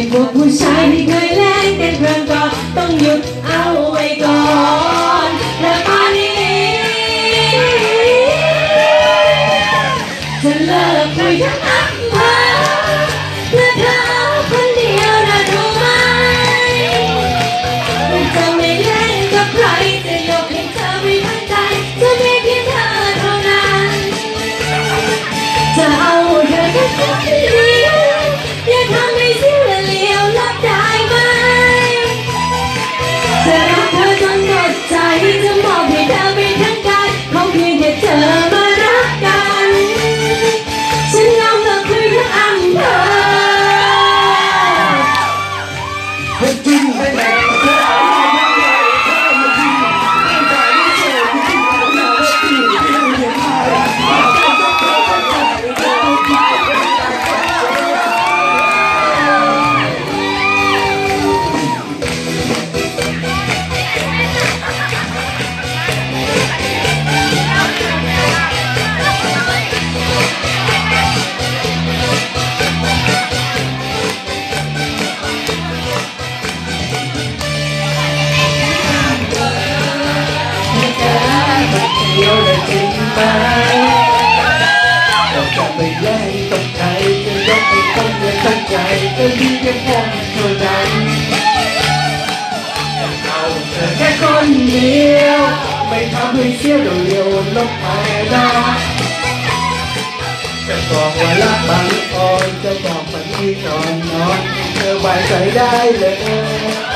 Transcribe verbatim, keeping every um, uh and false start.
พวกผู้ชายที่เคยแลกกันครั้งก่อนต้องหยุดเอาไว้ก่อนและตอนนี้จะเลิกคุยทั้งอำเภอเพื่อเธอคนเดียวนะรู้ไหมจะไม่เล่นกับใครจะยกให้เธอไว้ทั้งใจจะมีเพียงเธอเท่านั้นจะเอาเธอแค่คนเดียวอย่าทำให้เสียเลี้ยวลับได้ไหมจะรักเธอจนหมดใจจะมอบให้เธอไปทั้งกายขอเพียงแค่เธอมารักกันฉันยอมเลิกคุยทั้งอำเภอจริงไม่แรงเธอเอาไม่ได้เธอมาจริงไม่ได้ไม่เจอจริงๆเราเลิกที่ที่เราเรียนเดียวได้จริงไหมเราจะไม่แย่งกับใครจะยกให้คนเดียวตั้งใจก็มีแค่คนเท่านั้นเอาเธอแค่คนเดียวไม่ทำให้เสียเร็วๆลบไปได้จะบอกว่ารักบางอ่อนจะบอกมันที่นอนนอนเธอไว้ใจได้เลย